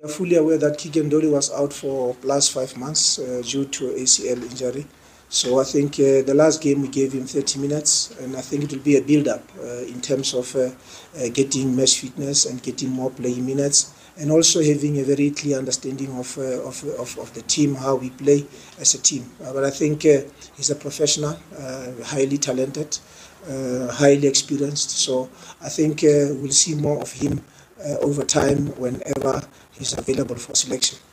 We are fully aware that Keagan Dolly was out for plus 5 months due to ACL injury. So I think the last game we gave him 30 minutes, and I think it will be a build-up in terms of getting match fitness and getting more playing minutes, and also having a very clear understanding of the team, how we play as a team. But I think he's a professional, highly talented, highly experienced. So I think we'll see more of him over time whenever he's available for selection.